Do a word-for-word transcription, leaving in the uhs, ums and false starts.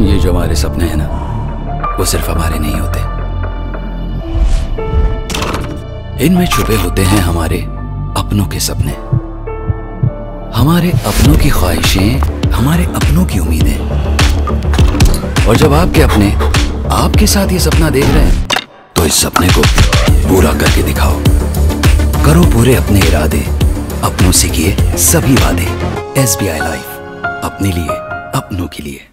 ये जो हमारे सपने हैं ना, वो सिर्फ हमारे नहीं होते। इनमें छुपे होते हैं हमारे अपनों के सपने, हमारे अपनों की ख्वाहिशें, हमारे अपनों की उम्मीदें। और जब आपके अपने आपके साथ ये सपना देख रहे हैं, तो इस सपने को पूरा करके दिखाओ। करो पूरे अपने इरादे, अपनों से किए सभी वादे। एस बी आई लाइफ, अपने लिए, अपनों के लिए।